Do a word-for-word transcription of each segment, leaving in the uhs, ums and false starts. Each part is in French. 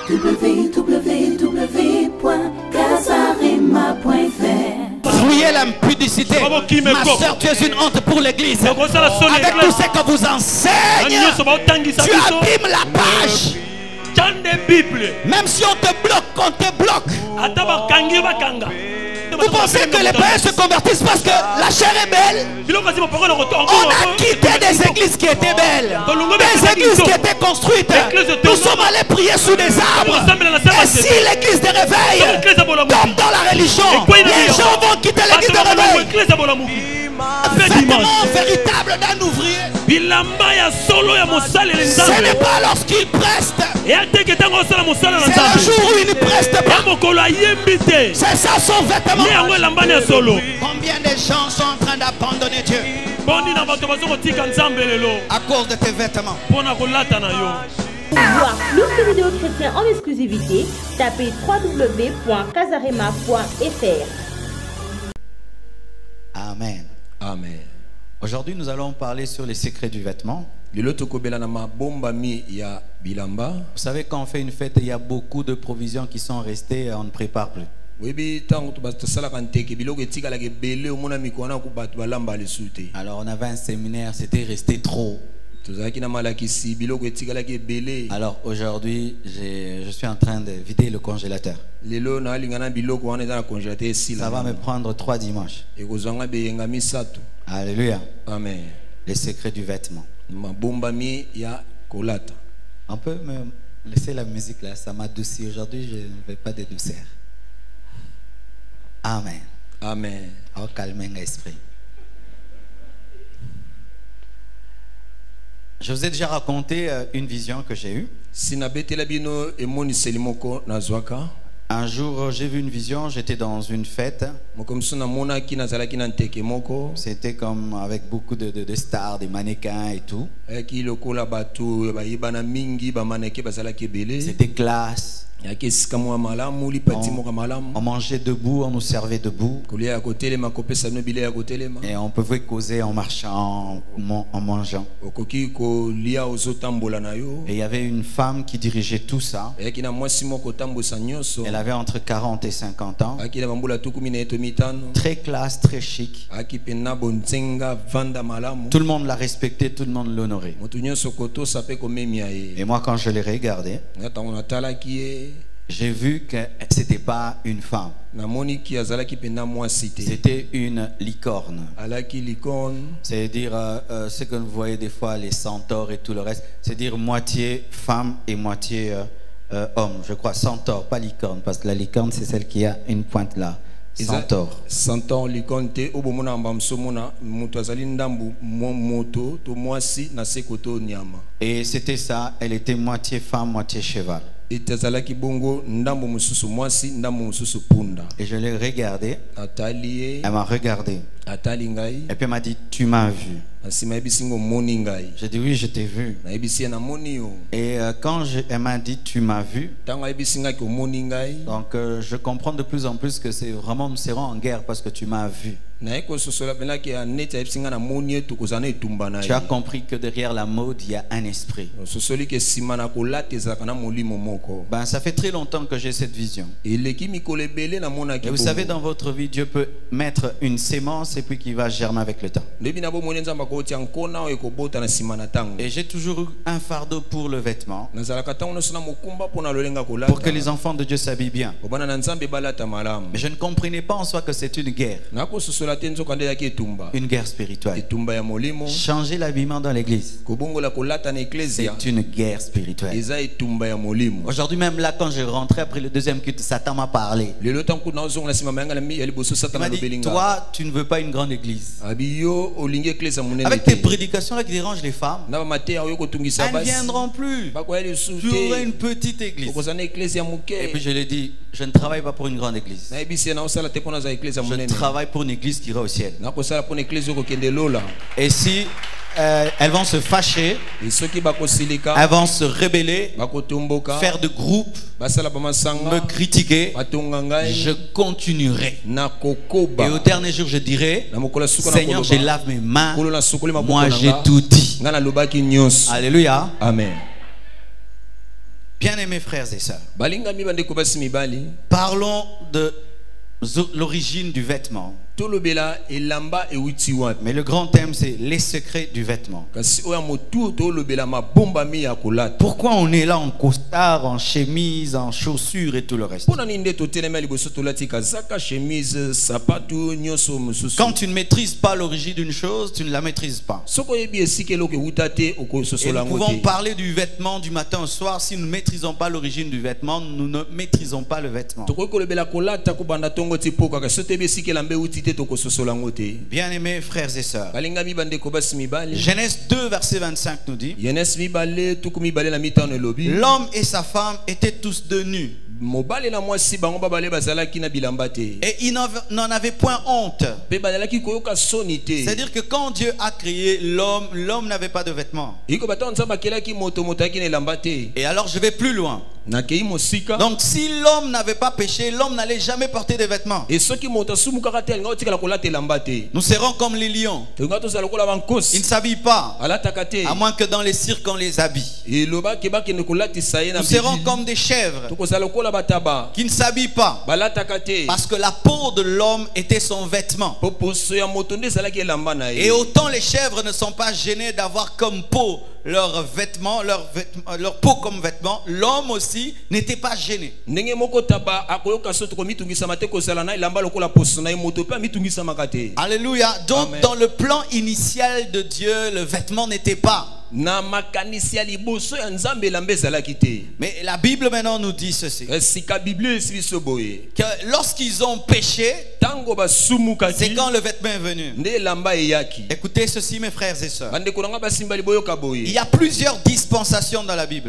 w w w point casarema point f r. Fouillez l'impudicité. Ma soeur, tu es une honte pour l'église. Avec tout ce que vous enseigne, tu abîmes la page. Même si on te bloque, on te bloque. Vous pensez que les païens se convertissent parce que la chair est belle? On a quitté des églises qui étaient belles, des églises qui étaient construites. Nous sommes allés prier sous des arbres. Et si l'église de réveil tombe dans la religion, les gens vont quitter l'église de réveil. Vêtement véritable d'un ouvrier, ce n'est pas lorsqu'il preste, c'est le jour où il ne preste pas. C'est ça son vêtement. Combien de gens sont en train d'abandonner Dieu à cause de tes vêtements? Pour voir plus de vidéos chrétiennes en exclusivité, tapez w w w point casarema point f r. Amen. Amen. Aujourd'hui, nous allons parler sur les secrets du vêtement. Vous savez, quand on fait une fête, il y a beaucoup de provisions qui sont restées et on ne prépare plus. Alors on avait un séminaire, c'était resté trop. Alors aujourd'hui, je suis en train de vider le congélateur. Ça va me prendre trois dimanches. Alléluia. Amen. Les secrets du vêtement. On peut me laisser la musique là, ça m'adoucit. Aujourd'hui, je ne veux pas de douceur. Amen. Amen. Oh, calmez l'esprit. Je vous ai déjà raconté euh, une vision que j'ai eue. Un jour, j'ai vu une vision, j'étais dans une fête. C'était comme avec beaucoup de, de, de stars, des mannequins et tout. C'était classe. On, on mangeait debout, on nous servait debout. Et on pouvait causer en marchant, en, en mangeant. Et il y avait une femme qui dirigeait tout ça. Elle avait entre quarante et cinquante ans. Très classe, très chic. Tout le monde la respectait, tout le monde l'honorait. Et moi, quand je l'ai regardé, j'ai vu que ce n'était pas une femme. C'était une licorne. C'est-à-dire euh, euh, ce que vous voyez des fois, les centaures et tout le reste. C'est-à-dire moitié femme et moitié euh, euh, homme. Je crois centaure, pas licorne. Parce que la licorne, c'est celle qui a une pointe là. Centaure. Centaure, licorne, te obomona mbamsomona mutu azali ndambu moto to mwasi na sekoto nyama. Et c'était ça, elle était moitié femme, moitié cheval. Et je l'ai regardé. Elle m'a regardé. Et puis elle m'a dit, tu m'as vu. J'ai dit oui, je t'ai vu. Et euh, quand je, elle m'a dit tu m'as vu, donc euh, je comprends de plus en plus que c'est vraiment, nous serons en guerre parce que tu m'as vu. Tu as compris que derrière la mode il y a un esprit. Ben, ça fait très longtemps que j'ai cette vision. Et vous savez, dans votre vie, Dieu peut mettre une sémence et puis qui va germer avec le temps. Et j'ai toujours eu un fardeau pour le vêtement, pour que les enfants de Dieu s'habillent bien. Mais je ne comprenais pas en soi que c'est une guerre. Une guerre spirituelle. Changer l'habillement dans l'église, c'est une guerre spirituelle. Aujourd'hui même là, quand je rentrais après le deuxième culte, Satan m'a parlé. Il m'a dit, toi tu ne veux pas une grande église. Avec tes prédications là qui dérangent les femmes, elles ne viendront plus. Tu auras une petite église. Et puis je lui ai dit, je ne travaille pas pour une grande église. Je travaille pour une église qui ira au ciel. Et si euh, elles vont se fâcher, elles vont se rebeller, faire de groupes, me critiquer, je continuerai. Et au dernier jour je dirai, Seigneur, je lave mes mains, moi j'ai tout dit. Alléluia. Amen. Bien-aimés frères et sœurs, parlons de l'origine du vêtement. Mais le grand thème, c'est les secrets du vêtement. Pourquoi on est là en costard, en chemise, en chaussures et tout le reste? Quand tu ne maîtrises pas l'origine d'une chose, tu ne la maîtrises pas. Et nous pouvons parler du vêtement du matin au soir. Si nous ne maîtrisons pas l'origine du vêtement, nous ne maîtrisons pas le vêtement. Bien-aimés frères et sœurs, Genèse deux verset vingt-cinq nous dit: l'homme et sa femme étaient tous deux nus, et ils n'en avaient point honte. C'est-à-dire que quand Dieu a créé l'homme, l'homme n'avait pas de vêtements. Et alors je vais plus loin. Donc si l'homme n'avait pas péché, l'homme n'allait jamais porter de vêtements. Nous serons comme les lions. Ils ne s'habillent pas, à moins que dans les cirques on les habille. Nous serons comme des chèvres qui ne s'habillent pas, parce que la peau de l'homme était son vêtement. Et autant les chèvres ne sont pas gênées d'avoir comme peau leurs vêtements, leur, vêtements, leur peau comme vêtements, l'homme aussi n'était pas gêné. Alléluia. Donc Amen. Dans le plan initial de Dieu, le vêtement n'était pas. Mais la Bible maintenant nous dit ceci, que lorsqu'ils ont péché, c'est quand le vêtement est venu. Écoutez ceci mes frères et sœurs, il y a plusieurs dispensations dans la Bible.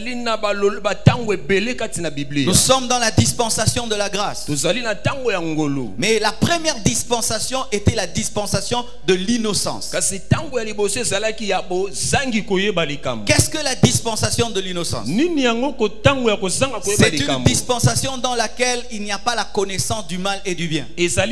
Nous sommes dans la dispensation de la grâce, mais la première dispensation était la dispensation de l'innocence. Qu'est-ce que la dispensation de l'innocence? C'est une dispensation dans laquelle il n'y a pas la connaissance du mal et du bien. Adam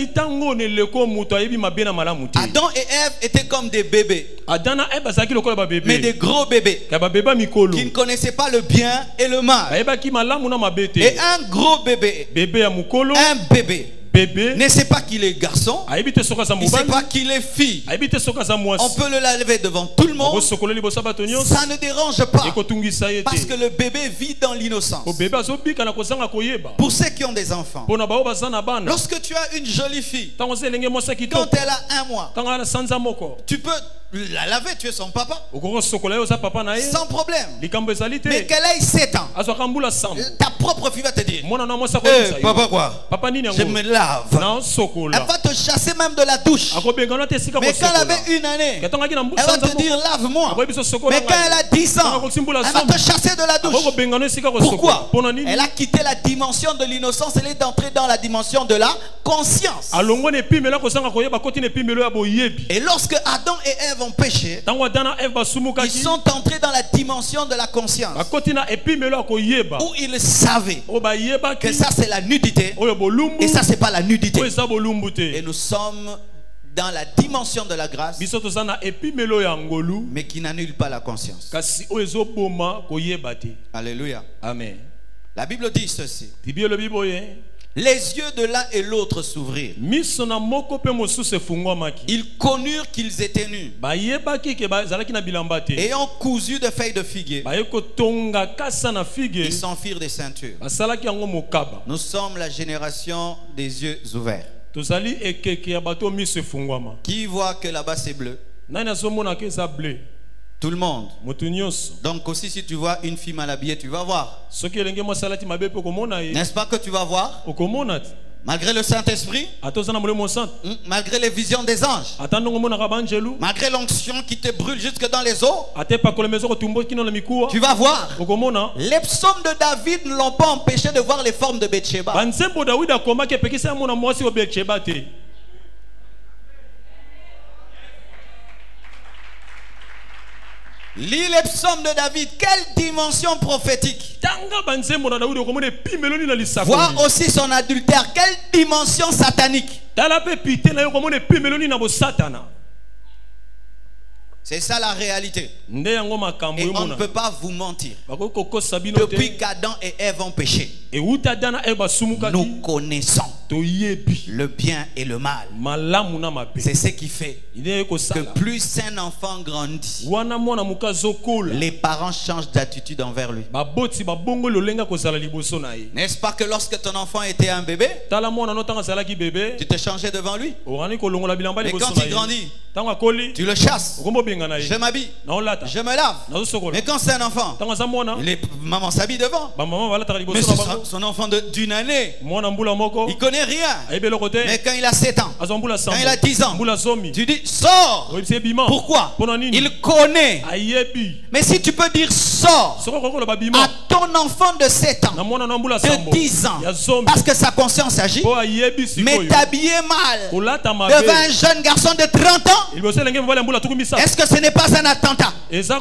et Ève étaient comme des bébés, mais des gros bébés qui ne connaissaient pas le bien et le mal. Et un gros bébé, un bébé Bébé ne sait pas qu'il est garçon, il ne sait pas qu'il est fille. On peut le laver devant tout le monde, ça ne dérange pas, parce que le bébé vit dans l'innocence. Pour ceux qui ont des enfants, lorsque tu as une jolie fille, quand elle a un mois, tu peux la laver, tu es son papa sans problème. Mais qu'elle ait sept ans, ta propre fille va te dire: hey, papa quoi, je me lave. Elle va te chasser même de la douche. Mais quand elle avait une année, elle va te dire: lave-moi. Mais quand elle a dix ans, elle va te chasser de la douche. Pourquoi? Elle a quitté la dimension de l'innocence, elle est entrée dans la dimension de la conscience. Et lorsque Adam et Ève ont péché, ils sont entrés dans la dimension de la conscience, où ils savaient que ça c'est la nudité et ça c'est pas la nudité. Et nous sommes dans la dimension de la grâce, mais qui n'annule pas la conscience. Alléluia. Amen. La Bible dit ceci: les yeux de l'un et l'autre s'ouvrirent. Ils connurent qu'ils étaient nus, ayant cousu de feuilles de figuier, ils s'enfirent des ceintures. Nous sommes la génération des yeux ouverts. Qui voit que là-bas c'est bleu? Tout le monde. Donc aussi si tu vois une fille mal habillée, tu vas voir. N'est-ce pas que tu vas voir? Malgré le Saint-Esprit, malgré les visions des anges, malgré l'onction qui te brûle jusque dans les os, tu vas voir. Les psaumes de David ne l'ont pas empêché de voir les formes de Bathsheba. Lis les psaumes de David. Quelle dimension prophétique. Voir aussi son adultère. Quelle dimension satanique. C'est ça la réalité. Et on ne peut pas vous mentir. Depuis qu'Adam et Ève ont péché, nous connaissons le bien et le mal. C'est ce qui fait que plus un enfant grandit, les parents changent d'attitude envers lui. N'est-ce pas que lorsque ton enfant était un bébé, tu te changeais devant lui? Mais quand il grandit, tu le chasses. Je m'habille, je me lave. Mais quand c'est un enfant, les mamans s'habille devant. Mais son, son enfant d'une année, il connaît rien. Mais quand il a sept ans, quand il a dix ans, tu dis sors. Pourquoi? Il connaît. Mais si tu peux dire sors à ton enfant de sept ans, de dix ans, parce que sa conscience agit, mais t'habiller mal devant un jeune garçon de trente ans, est-ce que ce n'est pas un attentat?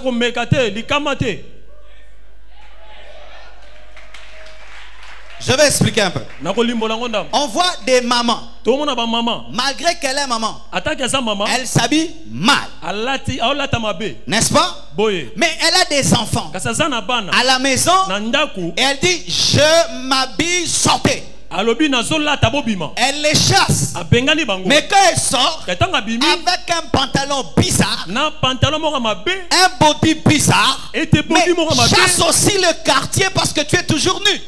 Je vais expliquer un peu. On voit des mamans, malgré qu'elle est maman, elle s'habille mal, n'est-ce pas? Mais elle a des enfants à la maison et elle dit je m'habille, sortez. Elle les chasse. Mais quand elle sort avec un pantalon bizarre, un body bizarre, mais chasse aussi le quartier parce que tu es toujours nu.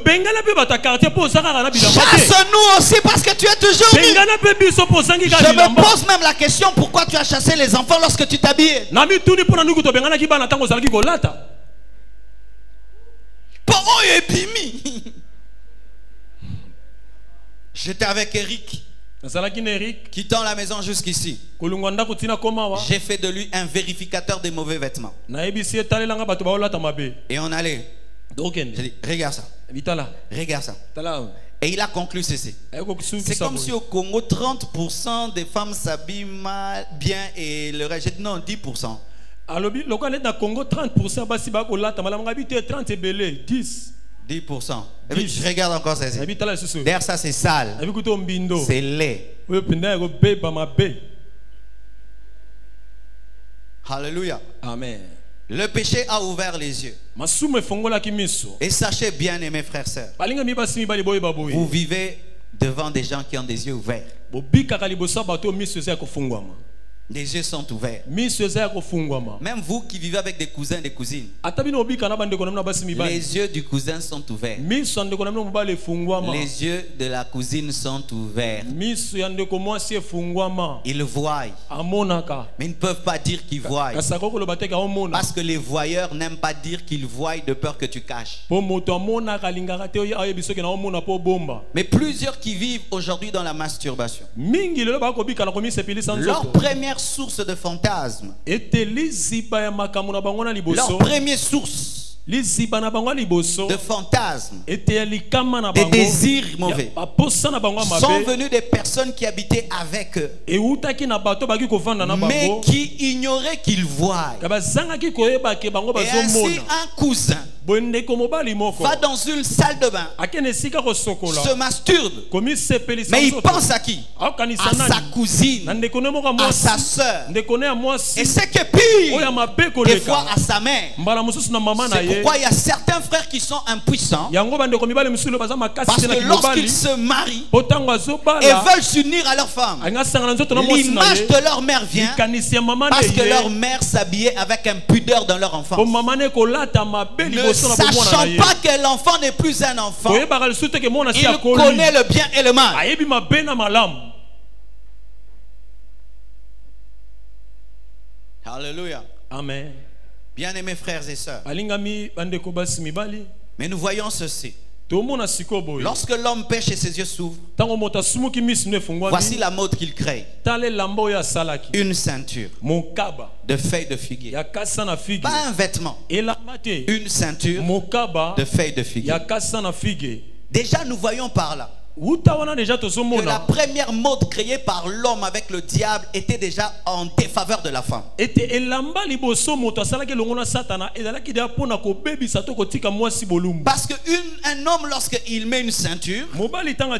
Chasse-nous aussi parce que tu es toujours nu. Je me pose même la question, pourquoi tu as chassé les enfants lorsque tu t'habillais? J'étais avec Eric, quittant la maison jusqu'ici. J'ai fait de lui un vérificateur des mauvais vêtements. Et on allait. J'ai dit, regarde ça. Regarde ça. Et il a conclu ceci. C'est comme si au Congo, trente pour cent des femmes s'habillent mal, bien et le reste, j'ai dit non, dix pour cent. dix pour cent. Je regarde encore ça. Derrière ça, c'est sale. C'est laid. Alléluia. Amen. Le péché a ouvert les yeux. Et sachez bien, mes frères et sœurs, vous vivez devant des gens qui ont des yeux ouverts. Les yeux sont ouverts. Même vous qui vivez avec des cousins et des cousines, les yeux du cousin sont ouverts. Les yeux de la cousine sont ouverts. Ils voient, mais ils ne peuvent pas dire qu'ils voient, parce que les voyeurs n'aiment pas dire qu'ils voient de peur que tu caches. Mais plusieurs qui vivent aujourd'hui dans la masturbation, leur première source de fantasme, leur première source de fantasme, des désirs mauvais, sont venus des personnes qui habitaient avec eux, mais qui ignoraient qu'ils voient. Et ainsi un cousin va dans une salle de bain, se masturbe, mais il pense à qui? À sa cousine, à sa soeur, et c'est que pire, des fois à sa mère. C'est pourquoi il y a certains frères qui sont impuissants, parce que lorsqu'ils se marient et veulent s'unir à leur femme, l'image de leur mère vient, parce que leur mère s'habillait avec impudeur dans leur enfance. Ne sachant pas que l'enfant n'est plus un enfant, il connaît le bien et le mal. Alléluia. Amen. Bien-aimés frères et sœurs, mais nous voyons ceci. Lorsque l'homme pêche et ses yeux s'ouvrent, voici la mode qu'il crée. Une ceinture de feuilles de figuier. Pas un vêtement. Une ceinture de feuilles de figuier. Déjà nous voyons par là que la première mode créée par l'homme avec le diable était déjà en défaveur de la femme. Parce qu'un homme, lorsqu'il met une ceinture, ou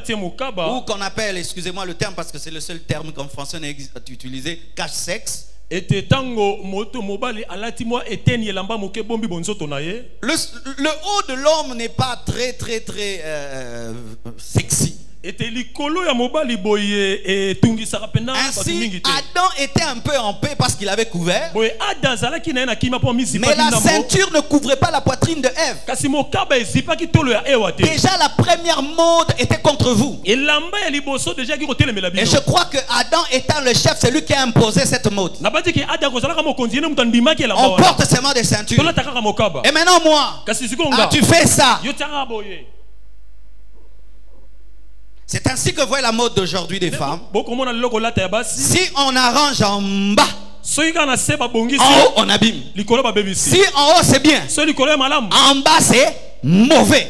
qu'on appelle, excusez-moi le terme parce que c'est le seul terme qu'en français on a utilisé, cache-sexe, Le, le haut de l'homme n'est pas très très très euh, sexy. Ainsi, Adam était un peu en paix parce qu'il avait couvert. Mais la ceinture ne couvrait pas la poitrine de Ève. Déjà la première mode était contre vous. Et je crois que Adam étant le chef, c'est lui qui a imposé cette mode. On porte seulement des ceintures. Et maintenant moi, ah, tu fais ça. C'est ainsi que voit la mode d'aujourd'hui des femmes. Si on arrange en bas, en haut on abîme. Si en haut c'est bien, en bas c'est mauvais.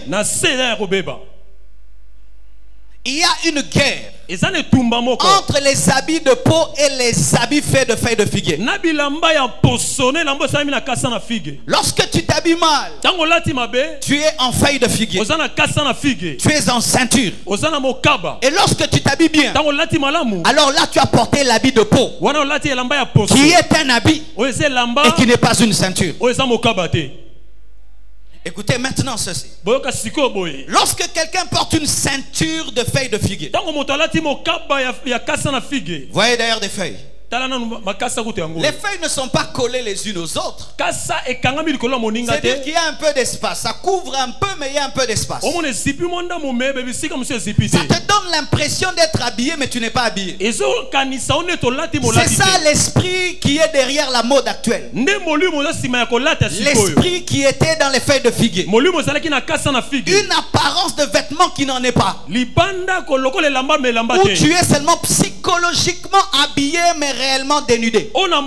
Il y a une guerre entre les habits de peau et les habits faits de feuilles de figuier. Lorsque tu t'habilles mal, tu es en feuille de figuier. Tu es en ceinture. Et lorsque tu t'habilles bien, alors là tu as porté l'habit de peau, qui est un habit et qui n'est pas une ceinture. Écoutez maintenant ceci. Lorsque quelqu'un porte une ceinture de feuilles de figuier, voyez d'ailleurs des feuilles. Les feuilles ne sont pas collées les unes aux autres. C'est-à-dire qu'il y a un peu d'espace. Ça couvre un peu, mais il y a un peu d'espace. Ça te donne l'impression d'être habillé, mais tu n'es pas habillé. C'est ça l'esprit qui est derrière la mode actuelle. L'esprit qui était dans les feuilles de figuier. Une apparence de vêtement qui n'en est pas. Où tu es seulement psychologiquement habillé, mais réellement dénudé.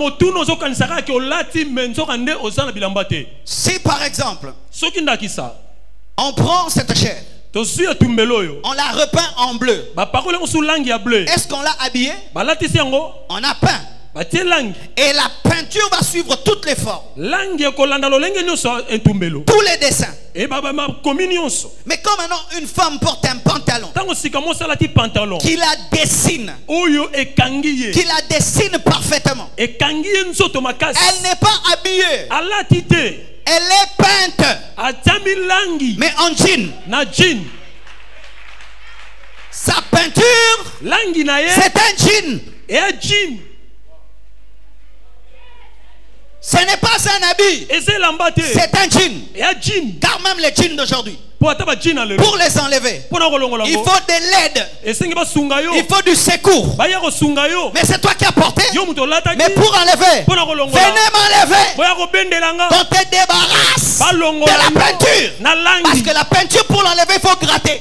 Si par exemple on prend cette chair, on la repeint en bleu, est-ce qu'on l'a habillée? On a peint. Et la peinture va suivre toutes les formes, tous les dessins. Mais quand maintenant une femme porte un pantalon, qui la dessine, qui la dessine parfaitement, elle n'est pas habillée, elle est peinte, mais en jean. Sa peinture, c'est un jean. Ce n'est pas un habit, c'est un jean. Car même les jeans d'aujourd'hui, pour les enlever, il faut des leds, il faut du secours. Mais c'est toi qui as porté. Mais pour enlever, venez m'enlever. On te débarrasse de la peinture. Parce que la peinture, pour l'enlever, il faut gratter.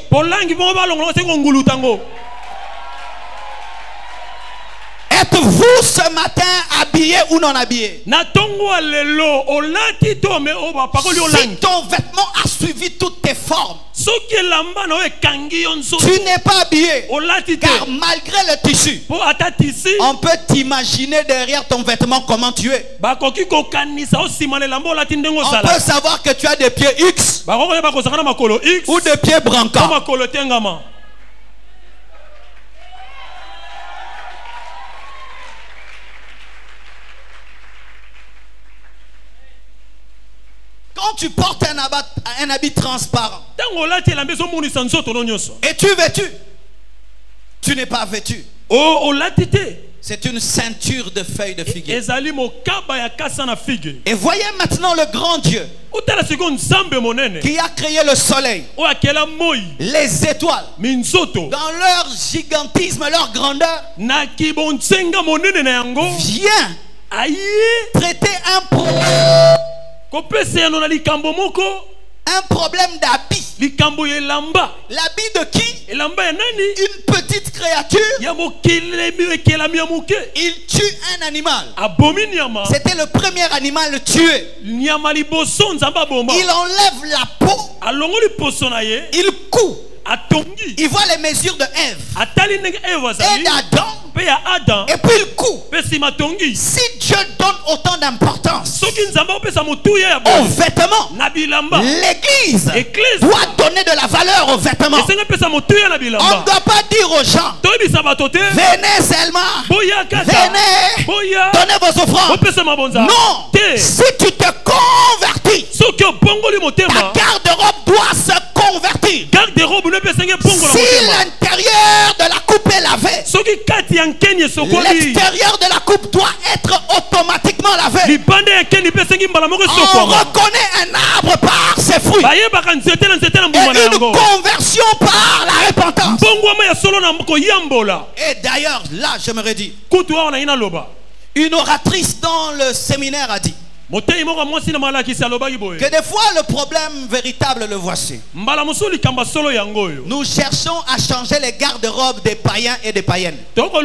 Êtes-vous ce matin habillé ou non habillé? Si ton vêtement a suivi toutes tes formes, tu n'es pas habillé. Car malgré le tissu, on peut t'imaginer derrière ton vêtement comment tu es. On peut savoir que tu as des pieds X ou des pieds brancants. Quand tu portes un habit, un habit transparent, es-tu vêtu? Tu n'es pas vêtu. C'est une ceinture de feuilles de figuier. Et voyez maintenant le grand Dieu qui a créé le soleil, les étoiles, dans leur gigantisme, leur grandeur, vient traiter un problème. Un problème d'habit. L'habit de qui? Une petite créature. Il tue un animal. C'était le premier animal tué. Il enlève la peau. Il coud Il voit les mesures de Ève et d'Adam. Et puis il coupe. Si Dieu donne autant d'importance aux vêtements, l'église doit donner de la valeur aux vêtements. On ne doit pas dire aux gens, venez seulement, venez, donnez vos offrandes. Non, si tu te convertis, ta garde-robe doit se convertir. Si l'intérieur de la coupe est lavé, l'extérieur de la coupe doit être automatiquement lavé. On reconnaît un arbre par ses fruits et une conversion par la repentance. Et d'ailleurs, là, j'aimerais dire, une oratrice dans le séminaire a dit que des fois le problème véritable le voici. Nous cherchons à changer les garde-robes des païens et des païennes.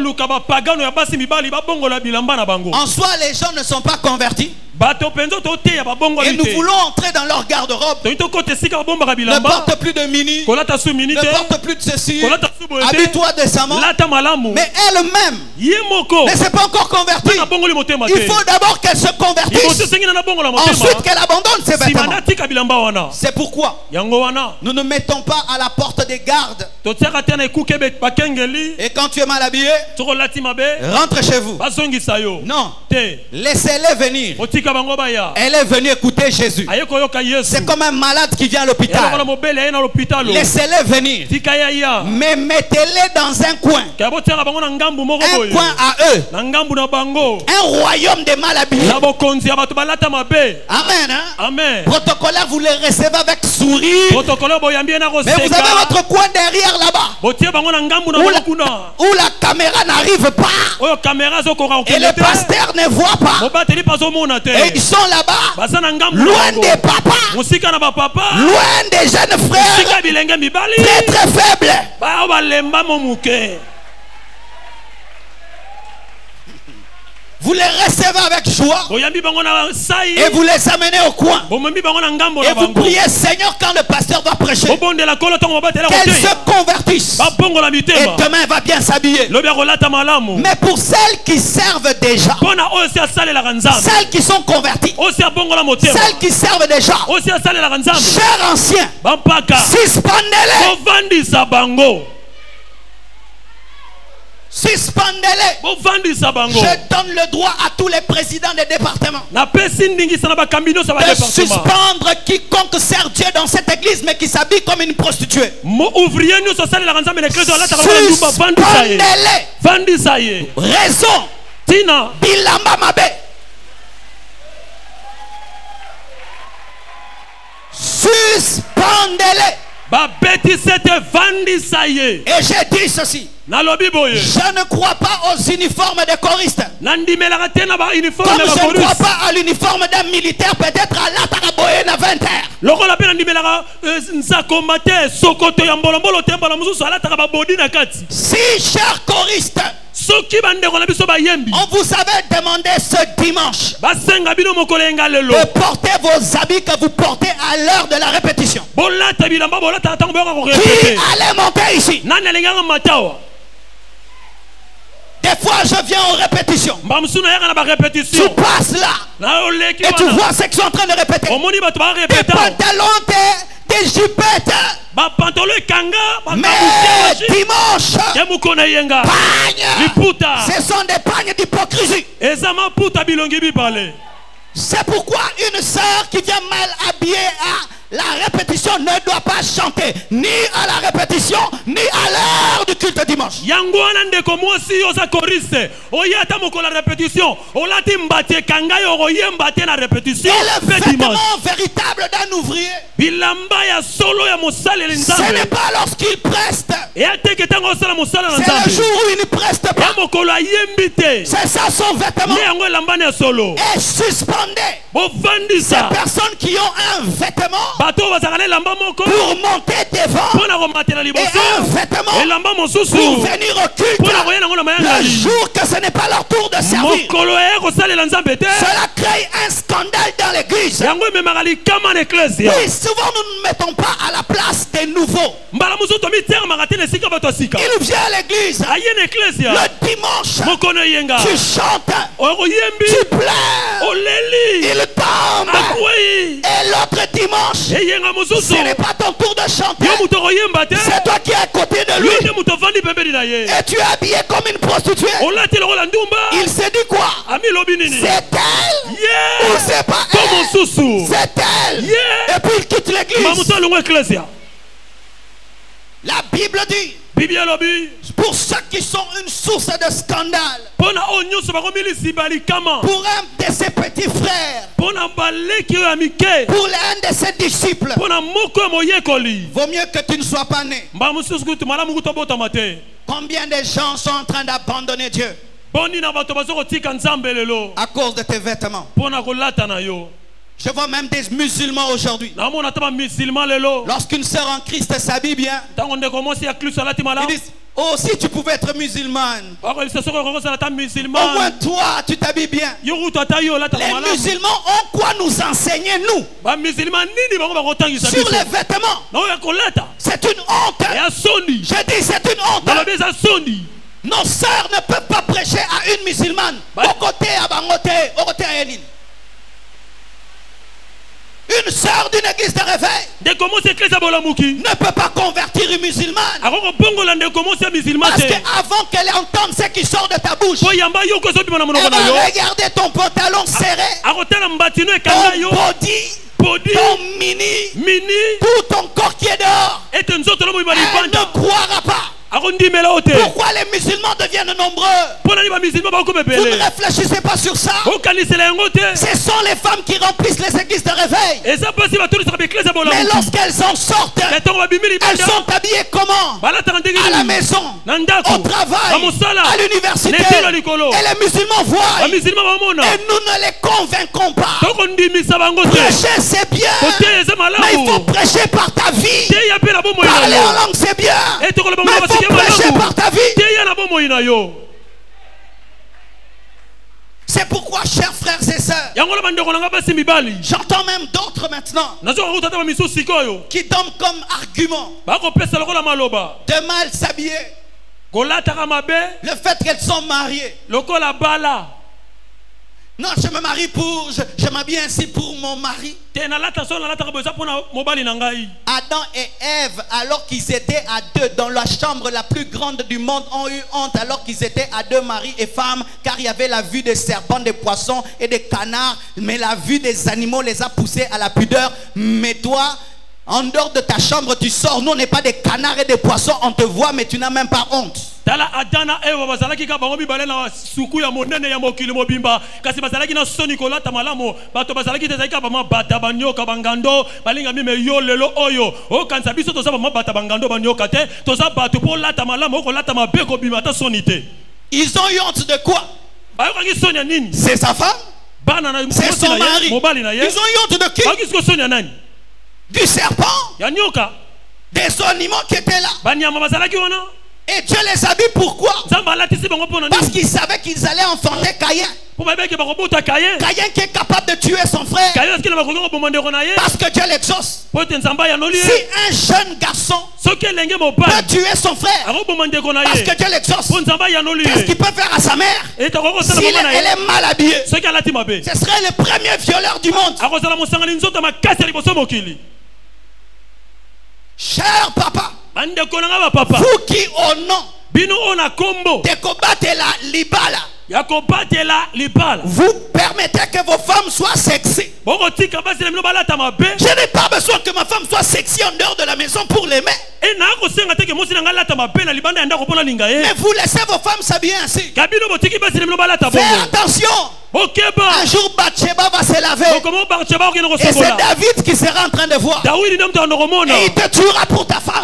En soi, les gens ne sont pas convertis. Et nous voulons entrer dans leur garde-robe. Ne porte plus de mini, ne porte plus de ceci, habille-toi décemment. Mais elle-même ne s'est pas encore convertie. Il faut d'abord qu'elle se convertisse, ensuite qu'elle abandonne ses vêtements. C'est pourquoi nous ne mettons pas à la porte des gardes. Et quand tu es mal habillé, rentre chez vous. Non, laissez-les venir. Elle est venue écouter Jésus. C'est comme un malade qui vient à l'hôpital. Laissez-les venir. Mais mettez-les dans un coin. Un coin à eux. Un royaume des mal habillés. Amen. Hein? Amen. Protocolaire, vous les recevez avec sourire. Mais vous avez votre coin derrière là-bas. Où la, où la caméra n'arrive pas. Et le pasteur ne voit pas. Et ils sont là-bas, loin des papas, loin des jeunes frères, très très faibles. Vous les recevez avec joie et vous les amenez au coin. Et vous priez, Seigneur, quand le pasteur va prêcher, qu'elle se convertisse. Et demain, elle va bien s'habiller. Mais pour celles qui servent déjà, celles qui sont converties, celles qui servent déjà, chers anciens, suspendez-les. Suspendez-les. Je donne le droit à tous les présidents des départements de suspendre quiconque sert Dieu dans cette église mais qui s'habille comme une prostituée. Suspendez-les. Raison. Bilamba Mabe. Suspendez-les. Et j'ai dit ceci. Je ne crois pas aux uniformes des choristes. Comme je ne crois pas à l'uniforme d'un militaire, peut-être à l'Ataraboye na vingt heures. Si, chers choristes, on vous avait demandé ce dimanche de porter vos habits que vous portez à l'heure de la répétition. Qui allait monter ici? Des fois je viens aux répétitions. Tu passes là et tu vois ce qu'ils sont en train de répéter. Des pantalons, des, des jupettes. Mais dimanche, pagnes, ce sont des pagnes d'hypocrisie. C'est pourquoi une sœur qui vient mal habillée à la répétition ne doit pas chanter ni à la répétition ni à l'heure du culte dimanche. Et le vêtement véritable d'un ouvrier, ce n'est pas lorsqu'il preste le jour où il ne preste pas. C'est ça son vêtement. Et suspendez ces personnes qui ont un vêtement pour monter devant et un vêtement pour venir au culte le jour que ce n'est pas leur tour de servir. Cela crée un scandale dans l'église. Oui, souvent nous ne mettons pas à la place des nouveaux. Il vient à l'église le dimanche, tu chantes, tu pleures, il tombe, et l'autre dimanche ce n'est pas ton tour de chanter, c'est toi qui es à côté de lui et tu es habillé comme une prostituée. Il s'est dit quoi? C'est elle ou c'est pas elle? C'est elle. Et puis il quitte l'église. La Bible dit, pour ceux qui sont une source de scandale, pour un de ses petits frères, pour l'un de ses disciples, vaut mieux que tu ne sois pas né. Combien de gens sont en train d'abandonner Dieu à cause de tes vêtements? Je vois même des musulmans aujourd'hui. Lorsqu'une sœur en Christ s'habille bien, ils disent, oh, si tu pouvais être musulmane, au moins toi tu t'habilles bien. Les musulmans ont quoi nous enseigner, nous, sur les vêtements? C'est une honte. Je dis c'est une honte. Nos sœurs ne peuvent pas prêcher à une musulmane au côté à Bangote, au côté à Eline. Une sœur d'une église de réveil ne peut pas convertir une musulmane. Parce qu'avant qu'elle entende ce qui sort de ta bouche, elle va regarder ton pantalon serré, ton body, ton mini, tout ton corps qui est dehors. Elle ne croira pas. Pourquoi les musulmans deviennent nombreux? Vous ne réfléchissez pas sur ça. Ce sont les femmes qui remplissent les églises de réveil. Mais lorsqu'elles en sortent, elles sont habillées comment? À la maison, au travail, à l'université. Et les musulmans voient. Et nous ne les convaincons pas. Prêcher c'est bien, mais il faut prêcher par ta vie. Parler en langue c'est bien, mais il faut prêcher par ta vie. C'est pourquoi, chers frères et sœurs, j'entends même d'autres maintenant qui donnent comme argument de mal s'habiller, le fait qu'elles sont mariées. Non, je me marie pour, je, je m'habille ainsi pour mon mari. Adam et Ève, alors qu'ils étaient à deux dans la chambre la plus grande du monde, ont eu honte alors qu'ils étaient à deux, mari et femme, car il y avait la vue des serpents, des poissons et des canards, mais la vue des animaux les a poussés à la pudeur. Mais toi, en dehors de ta chambre, tu sors. Nous, on n'est pas des canards et des poissons, on te voit, mais tu n'as même pas honte. Ils ont eu honte de quoi? C'est sa femme, c'est son mari. Ils ont eu honte de qui? Du serpent, des animaux qui étaient là. Et Dieu les a vus pourquoi? Parce qu'ils savaient qu'ils allaient enfanter Caïn. Caïn qui est capable de tuer son frère. Parce que Dieu l'exauce. Si un jeune garçon peut tuer son frère, parce que Dieu l'exauce, qu'est-ce qu'il peut faire à sa mère? Si elle est mal habillée, ce serait le premier violeur du monde. Cher papa, vous qui au nom de combattre la libala, vous permettez que vos femmes soient sexy. Je n'ai pas besoin que ma femme soit sexy en dehors de la maison pour l'aimer. Mais vous laissez vos femmes s'habiller ainsi. Fais attention. Un jour Bathsheba va se laver. Et c'est David qui sera en train de voir. Et il te tuera pour ta femme.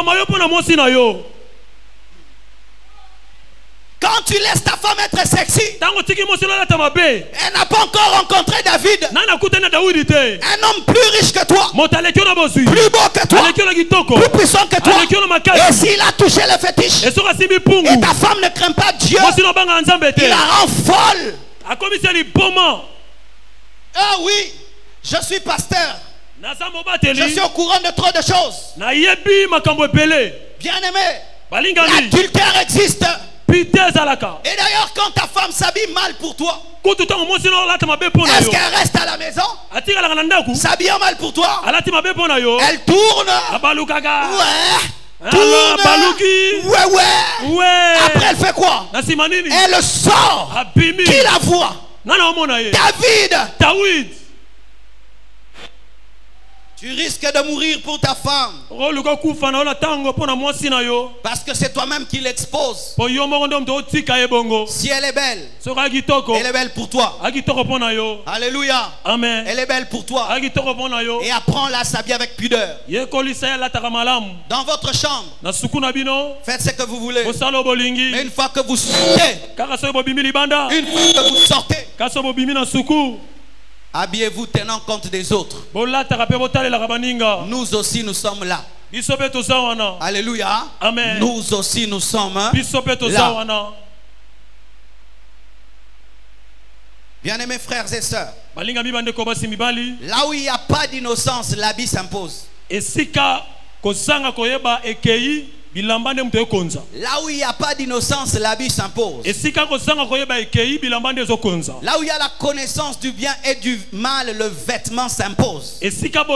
Quand tu laisses ta femme être sexy, elle n'a pas encore rencontré David. Un homme plus riche que toi, plus beau que toi, plus puissant que toi. Et s'il a touché le fétiche, et ta femme ne craint pas Dieu, il la rend folle. Ah oui, je suis pasteur. Je suis au courant de trop de choses. Bien aimé, l'adultère existe. Et d'ailleurs, quand ta femme s'habille mal pour toi, est-ce qu'elle reste à la maison? S'habille mal pour toi? Elle tourne. Ouais. Tourne. Ouais, ouais. Ouais. Après, elle fait quoi? Elle sort. Qui la voit? David. David. Tu risques de mourir pour ta femme. Parce que c'est toi-même qui l'exposes. Si elle est belle, elle est belle pour toi. Alléluia. Amen. Elle est belle pour toi. Et apprends-la à s'habiller avec pudeur. Dans votre chambre, faites ce que vous voulez. Mais une fois que vous sortez, une fois que vous sortez, habillez-vous tenant compte des autres. Nous aussi nous sommes là. Alléluia. Amen. Nous aussi nous sommes là. Bien-aimés frères et sœurs, là où il n'y a pas d'innocence, l'habit s'impose. Là où il n'y a pas d'innocence, l'habit s'impose. Là où il y a la connaissance du bien et du mal, le vêtement s'impose. Là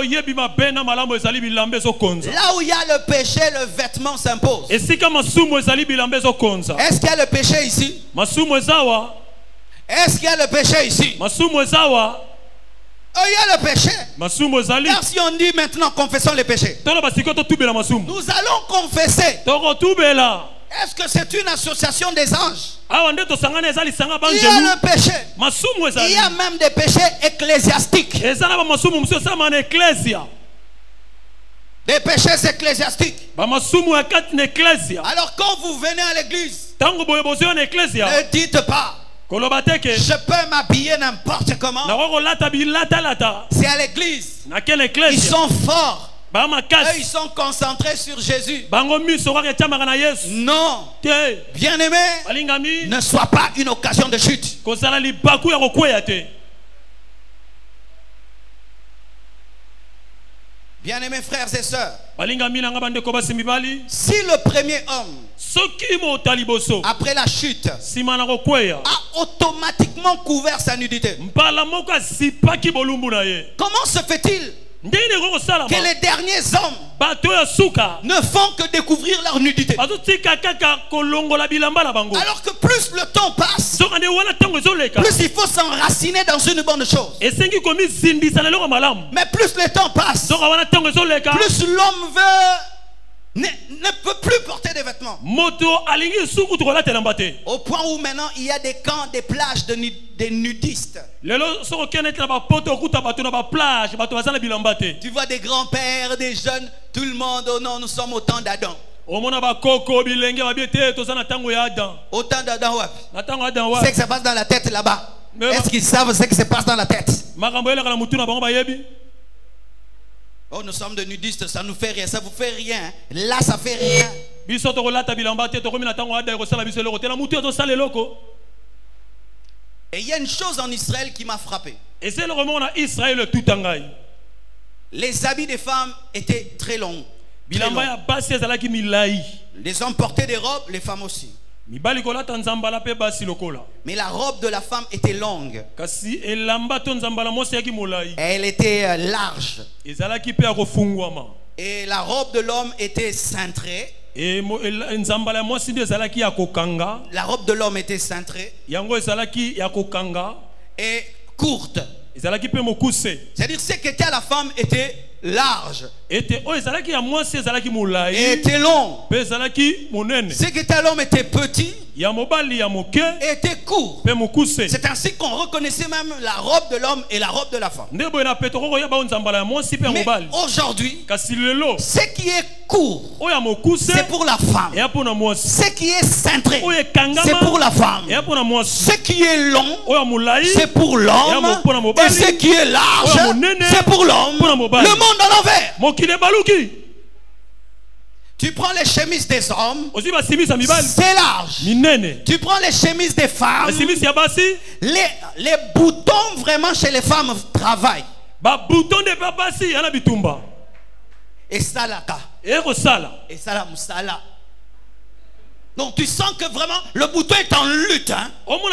où il y a le péché, le vêtement s'impose. Est-ce qu'il y a le péché ici? Est-ce qu'il y a le péché ici? Oh, il y a le péché. Car si on dit maintenant confessons les péchés, nous allons confesser. Est-ce que c'est une association des anges? Il y a le péché. Il y a même des péchés ecclésiastiques. Des péchés ecclésiastiques. Alors quand vous venez à l'église, ne dites pas je peux m'habiller n'importe comment. C'est à l'église. Ils sont forts. Eux, ils sont concentrés sur Jésus. Non. Bien-aimé, ne sois pas une occasion de chute. Bien-aimés frères et sœurs, si le premier homme, après la chute, a automatiquement couvert sa nudité, comment se fait-il que les derniers hommes ne font que découvrir leur nudité? Alors que plus le temps passe, plus il faut s'enraciner dans une bonne chose. Mais plus le temps passe, plus l'homme veut Ne, ne peut plus porter des vêtements. Au point où maintenant il y a des camps, des plages de, des nudistes. Tu vois des grands-pères, des jeunes, tout le monde. Oh non, nous sommes au temps d'Adam. Au temps d'Adam, c'est ce qui se passe dans la tête là-bas. Est-ce qu'ils savent ce qui se passe dans la tête? Oh, nous sommes de nudistes, ça nous fait rien, ça vous fait rien. Là, ça fait rien. Et il y a une chose en Israël qui m'a frappé. Les habits des femmes étaient très longs. Très longs. Les hommes portaient des robes, les femmes aussi. Mais la robe de la femme était longue. Elle était large. Et la robe de l'homme était cintrée. La robe de l'homme était cintrée et courte. C'est-à-dire ce qui était à la femme était large. Était était long. Ce qui était long était petit. Était court. C'est ainsi qu'on reconnaissait même la robe de l'homme et la robe de la femme. Mais aujourd'hui, ce qui est court, c'est pour la femme. Ce qui est cintré, c'est pour la femme. Ce qui est long, c'est pour l'homme. Et ce qui est large, c'est pour l'homme. Le monde à l'envers. Tu prends les chemises des hommes, c'est large. Tu prends les chemises des femmes, les, les boutons vraiment chez les femmes travaillent. Et ça là, et ça là, musala. Donc tu sens que vraiment le bouton est en lutte. Hein?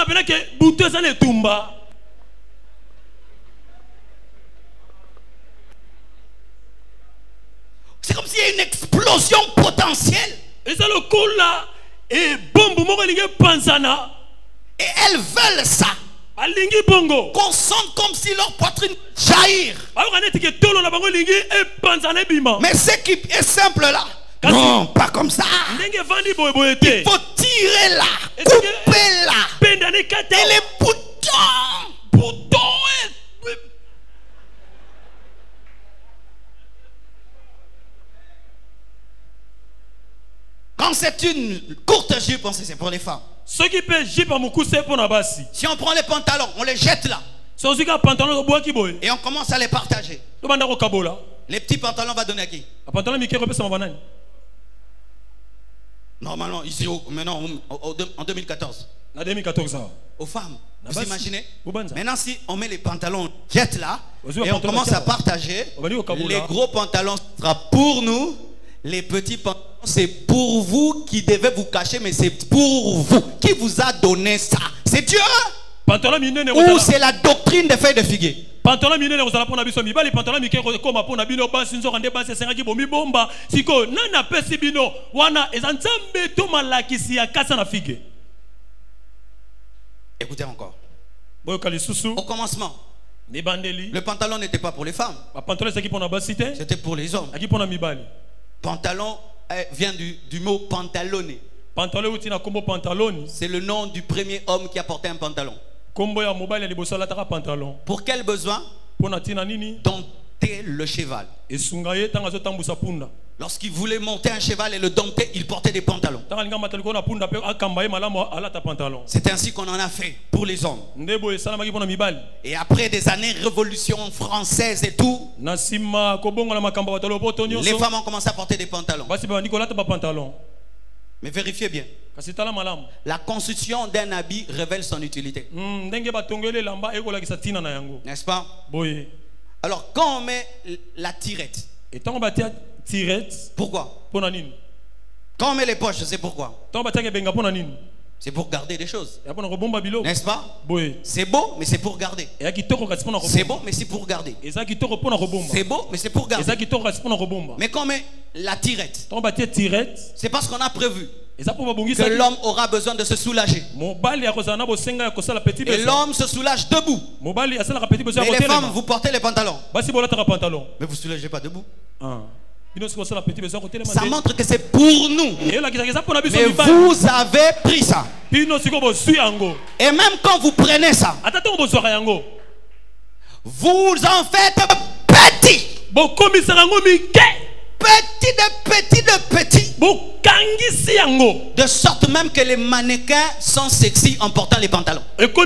C'est comme s'il y a une explosion potentielle. Et elles veulent ça. Qu'on sente comme si leur poitrine jaillit. Mais ce qui est simple là, non, pas comme ça. Il faut tirer là, couper là. Et les boutons, boutons. Quand c'est une courte jupe, c'est pour les femmes. Si on prend les pantalons, on les jette là. Et on commence à les partager. Les petits pantalons, on va donner à qui? Normalement, ici, maintenant, en deux mille quatorze. Aux femmes. Vous imaginez? Maintenant, si on met les pantalons, on jette là, et on commence à partager, les gros pantalons sera pour nous, les petits pantalons, c'est pour vous qui devez vous cacher, mais c'est pour vous. Qui vous a donné ça? C'est Dieu? Ou c'est la doctrine des feuilles de figuier? Écoutez encore. Au commencement, le pantalon n'était pas pour les femmes, c'était pour les hommes. Pantalon vient du, du mot pantalone. C'est le nom du premier homme qui a porté un pantalon. Pour quel besoin? Dompter le cheval. Lorsqu'il voulait monter un cheval et le dompter, il portait des pantalons. C'est ainsi qu'on en a fait pour les hommes. Et après des années révolution française et tout, les femmes ont commencé à porter des pantalons. Mais vérifiez bien. La construction d'un habit révèle son utilité. N'est-ce pas? Alors quand on met la tirette, pourquoi? Quand on met les poches, c'est pourquoi? C'est pour garder des choses. N'est-ce pas? C'est beau, mais c'est pour garder. C'est beau, mais c'est pour garder. C'est beau, mais c'est pour garder. Mais quand on met la tirette, c'est parce qu'on a prévu que l'homme aura besoin de se soulager. Et l'homme se soulage debout. Mais les femmes, vous portez les pantalons, mais vous ne soulagez pas debout. Ça montre que c'est pour nous. Mais vous avez pris ça. Et même quand vous prenez ça, vous en faites petit. Petit de petit de petit. De sorte même que les mannequins sont sexy en portant les pantalons.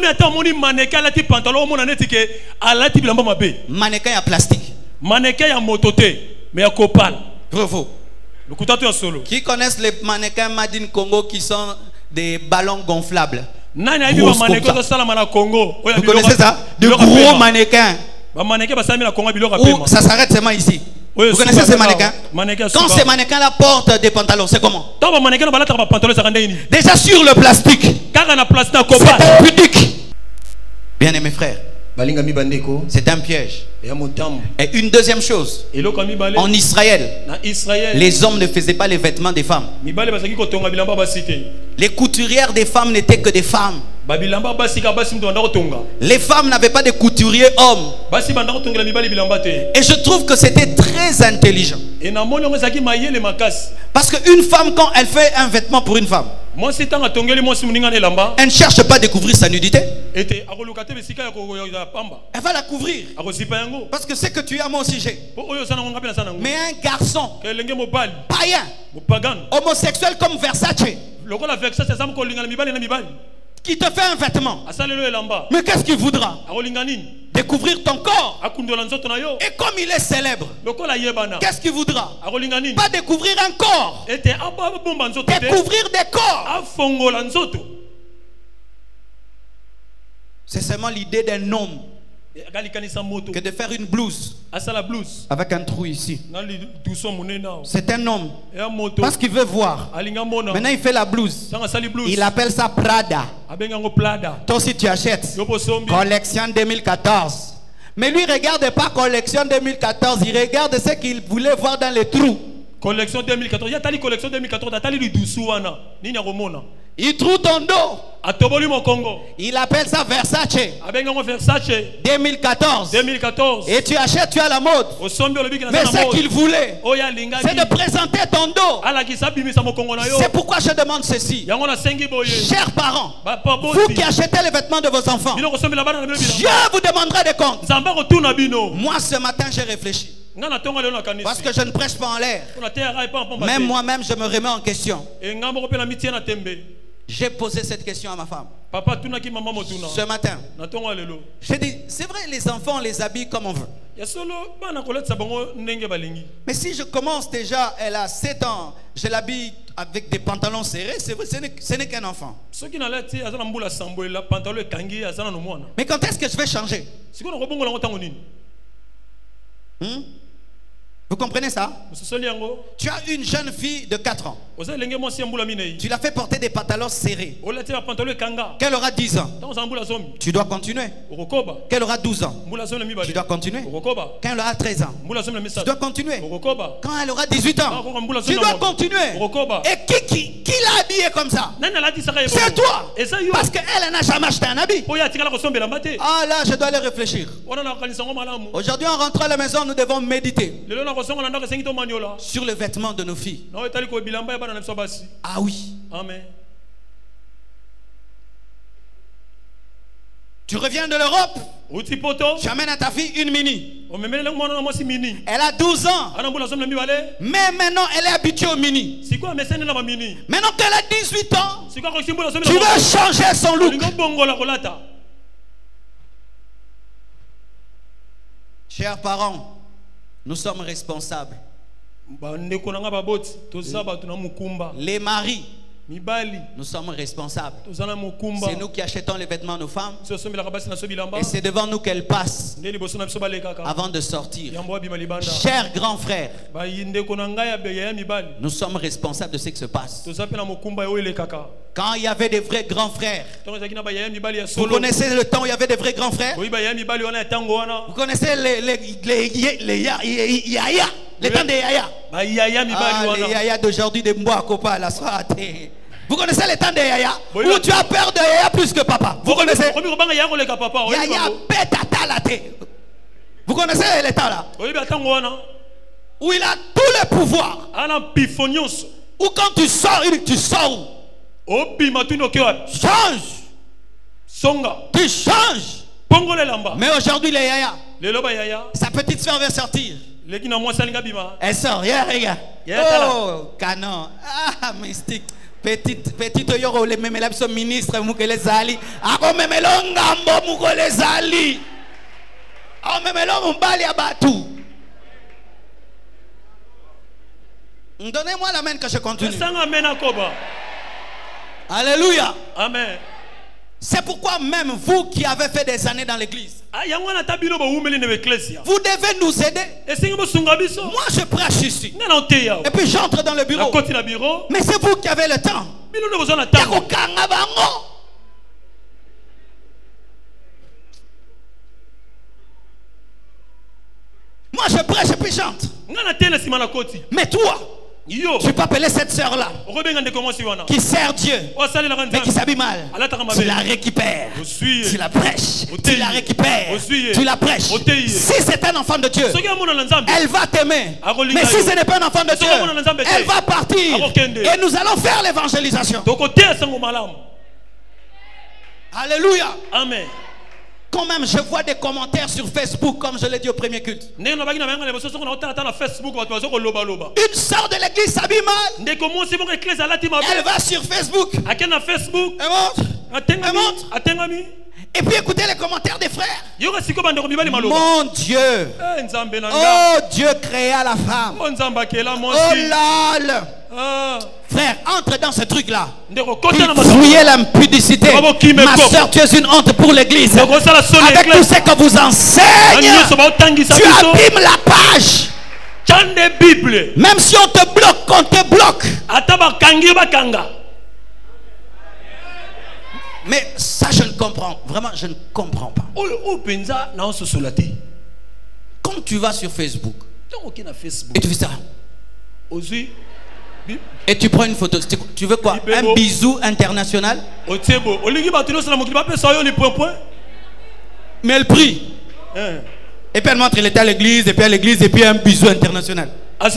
Mannequin à plastique. Mannequin à mototé. Mais à copal. Bravo. Qui connaissent les mannequins Made in Congo qui sont des ballons gonflables? Vous connaissez ça? De gros mannequins. Ou ça s'arrête seulement ici. Vous connaissez ces mannequins? Quand ces mannequins-là portent des pantalons, c'est comment? Déjà sur le plastique, c'est impudique. Bien aimés frères, c'est un piège. Et une deuxième chose, en Israël, les hommes ne faisaient pas les vêtements des femmes. Les couturières des femmes n'étaient que des femmes. Les femmes n'avaient pas de couturiers hommes. Et je trouve que c'était très intelligent. Parce qu'une femme, quand elle fait un vêtement pour une femme, elle ne cherche pas à découvrir sa nudité. Elle va la couvrir. Parce que c'est que tu as, moi aussi j'ai. Mais un garçon païen, homosexuel comme Versace, qui te fait un vêtement, mais qu'est-ce qu'il voudra? Découvrir ton corps. Et comme il est célèbre, qu'est-ce qu'il voudra? Pas découvrir un corps, découvrir des corps. C'est seulement l'idée d'un homme que de faire une blouse avec un trou ici. C'est un homme parce qu'il veut voir. Maintenant il fait la blouse. Il appelle ça Prada. Toi aussi tu achètes collection deux mille quatorze. Mais lui regarde pas collection deux mille quatorze. Il regarde ce qu'il voulait voir dans les trous. Collection deux mille quatorze. Il y a tali collection deux mille quatorze. Tali du doussouana. Ni romona. Il trouve ton dos. Congo. Il appelle ça Versace. Versace. deux mille quatorze. deux mille quatorze. Et tu achètes, tu as la mode. Mais ce qu'il voulait, c'est de présenter ton dos. C'est pourquoi je demande ceci. Chers parents, vous qui achetez les vêtements de vos enfants, Dieu vous demandera des comptes. Moi ce matin j'ai réfléchi. Parce que je ne prêche pas en l'air. Même moi-même je me remets en question. J'ai posé cette question à ma femme ce matin. J'ai dit, c'est vrai, les enfants on les habille comme on veut. Mais si je commence déjà, elle a sept ans, je l'habille avec des pantalons serrés, c'est vrai, ce n'est qu'un enfant. Mais quand est-ce que je vais changer? hmm? Vous comprenez ça? Tu as une jeune fille de quatre ans. Tu l'as fait porter des pantalons serrés. Qu'elle aura dix ans. Tu dois continuer. Qu'elle aura douze ans. Tu dois continuer. Quand elle aura treize ans. Tu dois continuer. Quand elle aura dix-huit ans. Tu dois continuer. Et qui, qui, qui l'a habillée comme ça? C'est toi. Parce qu'elle n'a jamais acheté un habit. Ah là, je dois aller réfléchir. Aujourd'hui, en rentrant à la maison, nous devons méditer sur le vêtement de nos filles. Ah oui. Amen. Tu reviens de l'Europe, tu amènes à ta fille une mini. Elle a douze ans. Mais maintenant elle est habituée au mini. Maintenant qu'elle a dix-huit ans, tu veux changer son look. Chers parents, nous sommes responsables. Les maris, nous sommes responsables. C'est nous qui achetons les vêtements à nos femmes. Et c'est devant nous qu'elles passent avant de sortir. Chers grands frères, nous sommes responsables de ce qui se passe. Quand il y avait des vrais grands frères, vous connaissez le temps où il y avait des vrais grands frères? Vous connaissez les, les, les, les, les yaya, les temps des yaya. Ah, les yaya d'aujourd'hui de Mboakopa la soirée. Vous connaissez les temps des yaya où tu as peur de yaya plus que papa? Vous connaissez? Yaya pétata la tête. Vous connaissez les temps là où il a tous les pouvoirs. Ou quand tu sors, tu sors où? Change. Tu changes. Mais aujourd'hui les yaya, sa petite soeur veut sortir. Elle sort, regarde, regarde. Oh, canon. Ah, mystique. Petite, petite yoro, le même son ministre, Moukele Zali. Ako memelon gambo, Moukele Zali. Oh, memelon mbali abatu. Donnez-moi la main que je continue. Alléluia. Amen. C'est pourquoi même vous qui avez fait des années dans l'église, vous devez nous aider. Moi je prêche ici. Et puis j'entre dans le bureau. Mais c'est vous qui avez le temps. Moi je prêche et puis j'entre. Mais toi, Tu peux appeler cette sœur-là qui sert Dieu, mais qui s'habille mal. Tu la récupères. Tu la prêches. Tu la récupères. Tu la prêches. Si c'est un enfant de Dieu, elle va t'aimer. Mais si ce n'est pas un enfant de Dieu, elle va partir. Et nous allons faire l'évangélisation. Alléluia. Amen. Quand même, je vois des commentaires sur Facebook, comme je l'ai dit au premier culte. Une sœur de l'église s'habille mal. Elle va sur Facebook. Elle montre. Elle montre. Et puis écoutez les commentaires des frères. Mon Dieu. Oh, Dieu créa la femme. Oh là là. Frère, entre dans ce truc-là. Fouillez l'impudicité. Ma soeur, tu es une honte pour l'église. Avec tout ce que vous enseigne, tu abîmes la page. Même si on te bloque, on te bloque. Mais ça, je ne comprends. Vraiment, je ne comprends pas. Quand tu vas sur Facebook et tu fais ça, et tu prends une photo, tu veux quoi? Un bisou international? Mais elle prie. Et puis elle montre, il était à l'église, et puis à l'église, et puis un bisou international.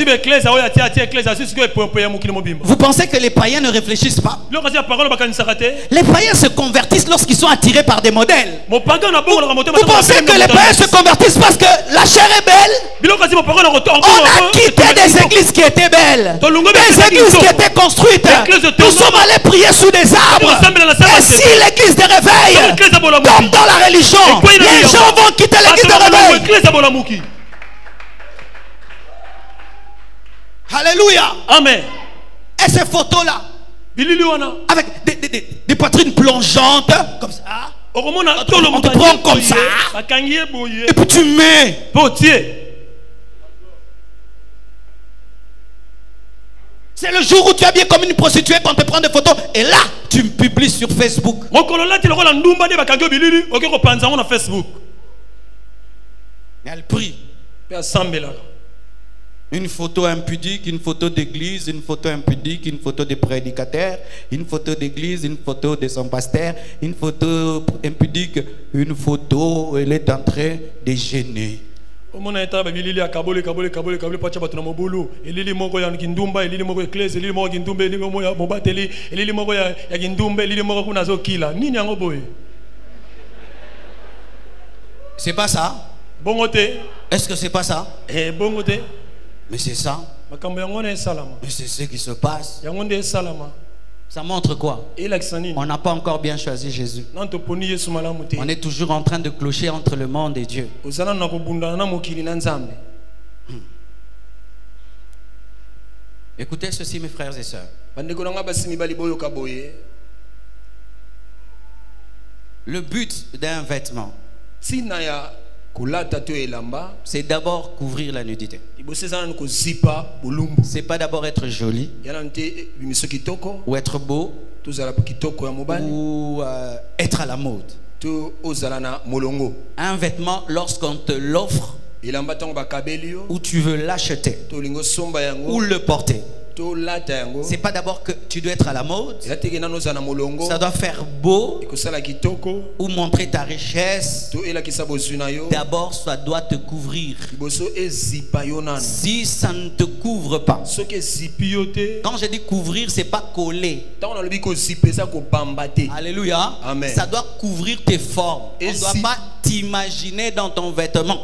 Vous pensez que les païens ne réfléchissent pas? Les païens se convertissent lorsqu'ils sont attirés par des modèles. Vous pensez que les païens se convertissent parce que la chair est belle? On a quitté des églises qui étaient belles, des églises qui étaient construites. Nous sommes allés prier sous des arbres. Et si l'église de réveil tombe dans la religion, les gens vont quitter l'église de réveil. Alléluia. Amen. Et ces photos-là, avec des, des, des, des poitrines plongeantes, comme ça. On te prend comme ça. Et puis tu mets. C'est le jour où tu es bien comme une prostituée qu'on te prend des photos. Et là, tu me publies sur Facebook. Et elle prie. Une photo impudique, une photo d'église, une photo impudique, une photo de prédicateur, une photo d'église, une photo de son pasteur, une photo impudique, une photo, elle est en train de gêner. C'est pas ça? Est-ce que c'est pas ça? Mais c'est ça. Mais c'est ce qui se passe. Ça montre quoi? On n'a pas encore bien choisi Jésus. On est toujours en train de clocher entre le monde et Dieu. Hmm. Écoutez ceci, mes frères et sœurs. Le but d'un vêtement, c'est d'abord couvrir la nudité. C'est pas d'abord être joli ou être beau ou euh, être à la mode. Un vêtement, lorsqu'on te l'offre, ou tu veux l'acheter ou le porter, c'est pas d'abord que tu dois être à la mode. Ça doit faire beau ou montrer ta richesse. D'abord, ça doit te couvrir. Si ça ne te couvre pas, quand je dis couvrir, c'est pas coller. Alléluia. Amen. Ça doit couvrir tes formes. On ne doit pas t'imaginer dans ton vêtement.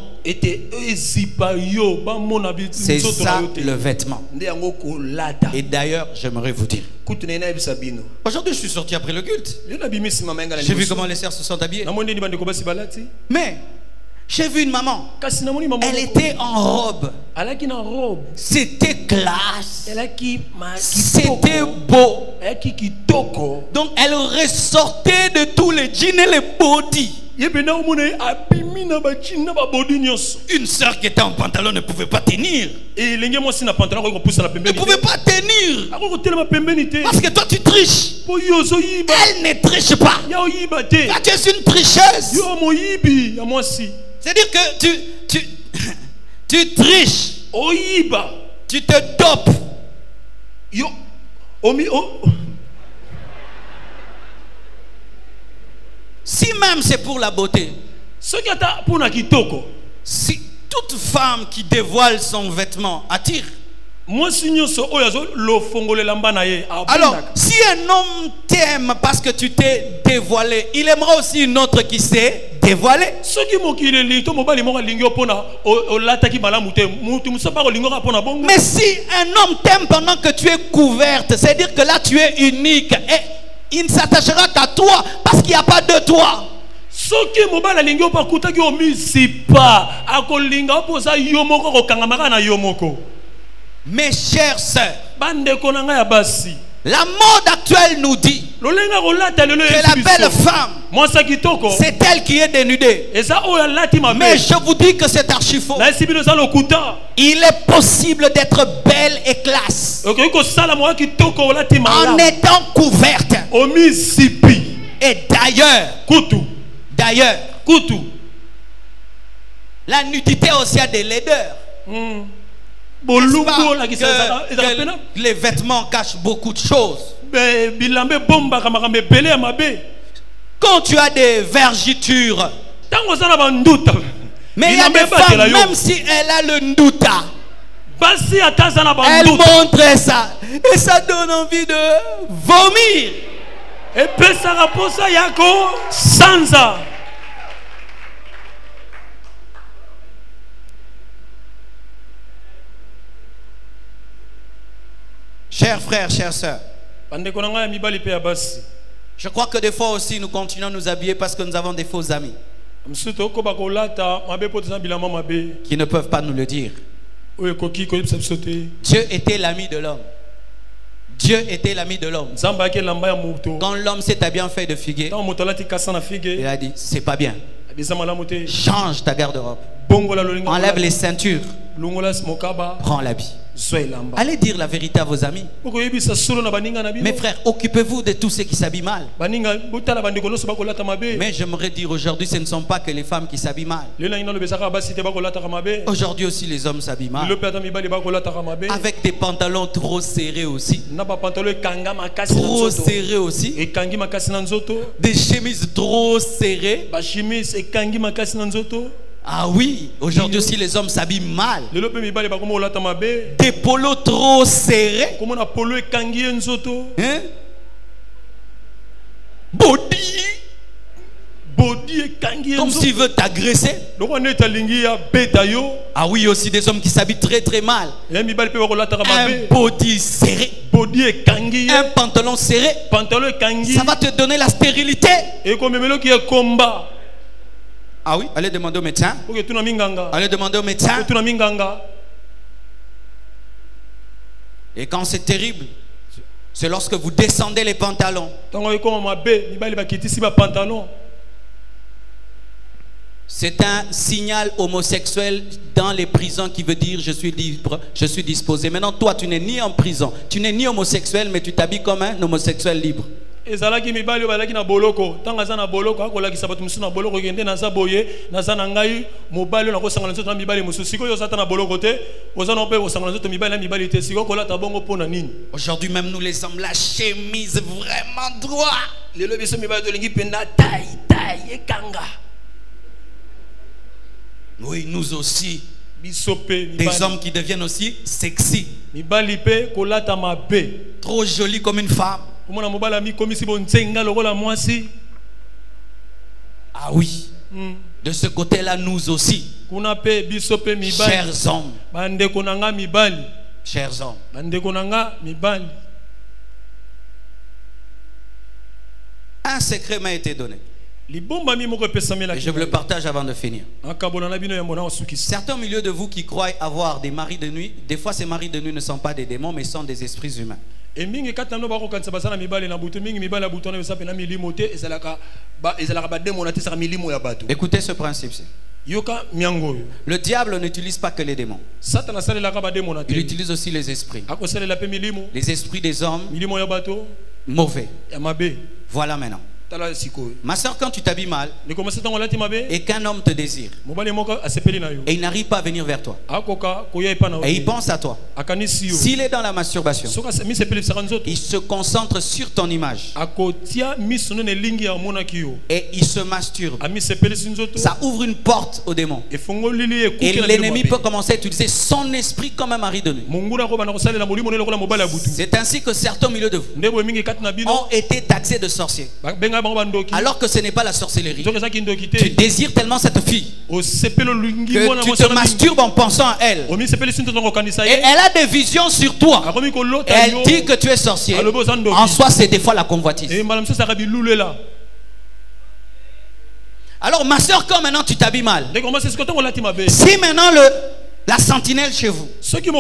C'est ça le vêtement. Et d'ailleurs, j'aimerais vous dire, aujourd'hui je suis sorti après le culte. J'ai vu comment les sœurs se sont habillées. Mais j'ai vu une maman. Elle était en robe. C'était classe. C'était beau. Donc elle ressortait de tous les jeans et les body. Une sœur qui était en pantalon ne pouvait pas tenir. Ne pouvait pas tenir. Parce que toi tu triches. Elle ne triche pas. Toi tu es une tricheuse. C'est-à-dire que tu, tu, tu triches. Tu te dopes. Yo, omi, oh. Si même c'est pour la beauté, ce qui est pour na kitoko, si toute femme qui dévoile son vêtement attire. Alors, si un homme t'aime parce que tu t'es dévoilé, il aimera aussi une autre qui s'est dévoilée. Mais si un homme t'aime pendant que tu es couverte, c'est-à-dire que là tu es unique et il ne s'attachera qu'à toi parce qu'il n'y a pas de toi. Mes chères sœurs, la mode actuelle nous dit que la belle femme, c'est elle qui est dénudée. Mais je vous dis que c'est archi faux. Il est possible d'être belle et classe en étant couverte. Et d'ailleurs, d'ailleurs, la nudité aussi a des laideurs. Mm. Que, que les vêtements cachent beaucoup de choses. Quand tu as des vergitures, mais il y a des femmes, même si elle a le ndouta, elle montre ça et ça donne envie de vomir. Et puis ça rapporte ça yako sansa. Chers frères, chères sœurs, je crois que des fois aussi nous continuons à nous habiller parce que nous avons des faux amis qui ne peuvent pas nous le dire. Dieu était l'ami de l'homme. Dieu était l'ami de l'homme. Quand l'homme s'est bien fait de figuier, il a dit, c'est pas bien. Change ta garde-robe. Enlève les ceintures. Prends l'habit. Allez dire la vérité à vos amis. Mes frères, occupez-vous de tous ceux qui s'habillent mal. Mais j'aimerais dire aujourd'hui, ce ne sont pas que les femmes qui s'habillent mal. Aujourd'hui aussi, les hommes s'habillent mal. Avec des pantalons trop serrés aussi. Trop serrés aussi. Des chemises trop serrées. Ah oui, aujourd'hui aussi les hommes s'habillent mal. Des polos trop serrés. Hein? Body. Comme s'il veut t'agresser. Ah oui, aussi des hommes qui s'habillent très très mal. Un body serré. Un pantalon serré. Ça va te donner la stérilité. Ah oui, allez demander au médecin. Allez demander au médecin. Et quand c'est terrible, c'est lorsque vous descendez les pantalons. C'est un signal homosexuel dans les prisons qui veut dire je suis libre, je suis disposé. Maintenant, toi, tu n'es ni en prison, tu n'es ni homosexuel, mais tu t'habilles comme un homosexuel libre. ezalaki mibali balaki na boloko tanga za na boloko akolaki sabatu musu na boloko gende na za boye na za na ngai mobali na ko sangana nzoto na mibali musu siko yo zata na boloko te oza no pe ko sangana nzoto mibali na mibali te siko ko lata bongo pona nini. Aujourd'hui même nous les hommes, la chemise vraiment droit, lelo biso mibali to lingi penda taille taille e kanga. Oui, nous aussi des hommes qui deviennent aussi sexy, mibali pe ko lata mabe, trop joli comme une femme. Ah oui, mm. De ce côté-là, nous aussi, chers hommes, chers hommes, un secret m'a été donné. Et je vous le partage avant de finir. Certains au milieu de vous qui croient avoir des maris de nuit, des fois ces maris de nuit ne sont pas des démons mais sont des esprits humains. Écoutez ce principe-ci. Le diable n'utilise pas que les démons. Il utilise aussi les esprits. Les esprits des hommes mauvais. Voilà maintenant. Ma soeur, quand tu t'habilles mal et qu'un homme te désire et il n'arrive pas à venir vers toi et il pense à toi, s'il est dans la masturbation, il se concentre sur ton image et il se masturbe, ça ouvre une porte au démon et l'ennemi peut commencer à utiliser son esprit comme un mari de nuit. C'est ainsi que certains au milieu de vous ont été taxés de sorciers alors que ce n'est pas la sorcellerie. Tu désires tellement cette fille que tu te masturbes en pensant à elle et elle a des visions sur toi et elle dit que tu es sorcier. En soi, c'est des fois la convoitise. Alors ma soeur, quand maintenant tu t'habilles mal, si maintenant le, la sentinelle chez vous,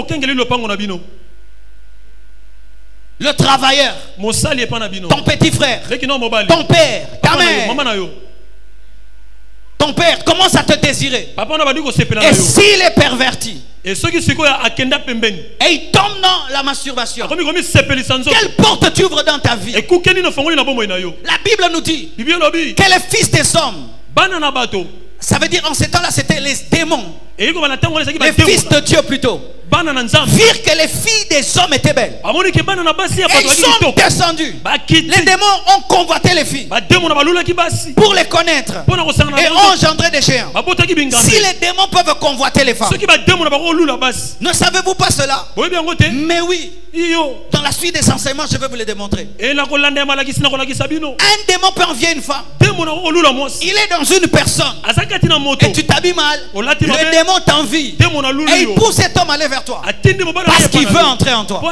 le travailleur, ton petit frère, ton père, ta mère, ton père commence à te désirer, et s'il est perverti et il tombe dans la masturbation, quelle porte tu ouvres dans ta vie? La Bible nous dit que les fils des hommes, ça veut dire en ces temps-là c'était les démons, les fils de Dieu plutôt, virent que les filles des hommes étaient belles et ils sont descendus. Les démons ont convoité les filles pour les connaître et ont engendré des géants. Si les démons peuvent convoiter les femmes, ne savez-vous pas cela? Mais oui, dans la suite des enseignements je vais vous les démontrer. Un démon peut envier une femme, il est dans une personne et tu t'habilles mal, le démon t'envie et il pousse cet homme à aller vers toi parce qu'il veut entrer en toi.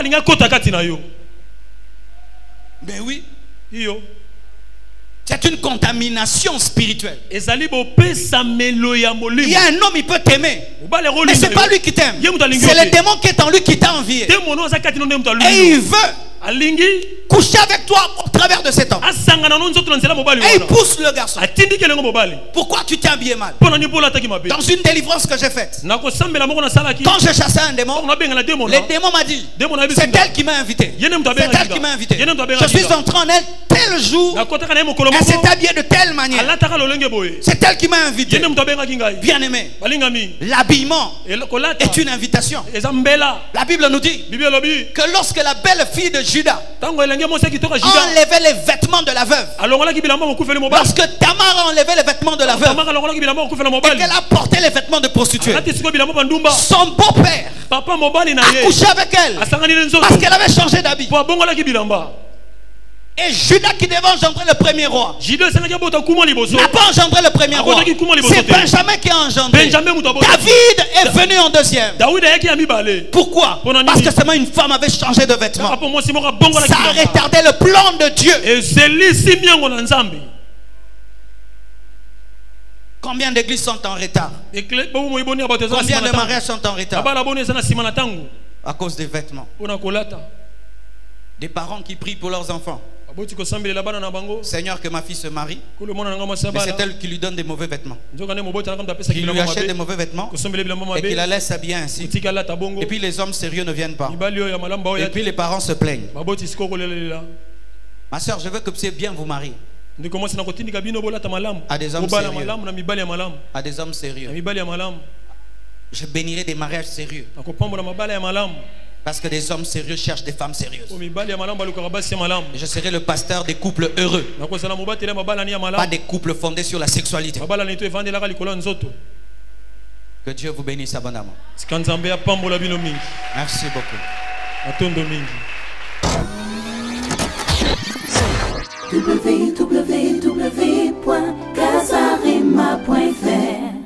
Mais oui, c'est une contamination spirituelle. Il y a un homme, il peut t'aimer, mais ce n'est pas lui qui t'aime, c'est le démon qui est en lui qui t'a envié et il veut coucher avec toi au travers de cet homme. Et il pousse le garçon. Pourquoi tu t'es habillé mal? Dans une délivrance que j'ai faite, quand je chassais un démon, le démon m'a dit c'est elle qui m'a invité. C'est elle qui m'a invité. Je suis entré en elle tel jour. Elle s'est habillée de telle manière. C'est elle qui m'a invité. Bien aimé, l'habillement est une invitation. La Bible nous dit que lorsque la belle fille de Judas enlevait les vêtements de la veuve, lorsque Tamar a enlevé les vêtements de la veuve et qu'elle a porté les vêtements de prostituée, son beau-père a couché avec elle parce qu'elle avait changé d'habit. Et Judas qui devait engendrer le premier roi n'a pas engendré le premier roi. C'est Benjamin qui a engendré. David est venu en deuxième. Pourquoi? Parce que seulement une femme avait changé de vêtements. Ça a retardé le plan de Dieu. Combien d'églises sont en retard? Combien de mariages sont en retard? À cause des vêtements. Des parents qui prient pour leurs enfants. Seigneur, que ma fille se marie, mais c'est elle qui lui donne des mauvais vêtements, qui lui achète des mauvais vêtements et qui la laisse s'habiller ainsi. Et puis les hommes sérieux ne viennent pas. Et puis les parents se plaignent. Ma soeur, je veux que vous puissiez bien vous marier à des hommes sérieux. À des hommes sérieux. Je bénirai des mariages sérieux. Parce que des hommes sérieux cherchent des femmes sérieuses. Je serai le pasteur des couples heureux, pas des couples fondés sur la sexualité. Que Dieu vous bénisse abondamment. Merci beaucoup. w w w point casarema point f r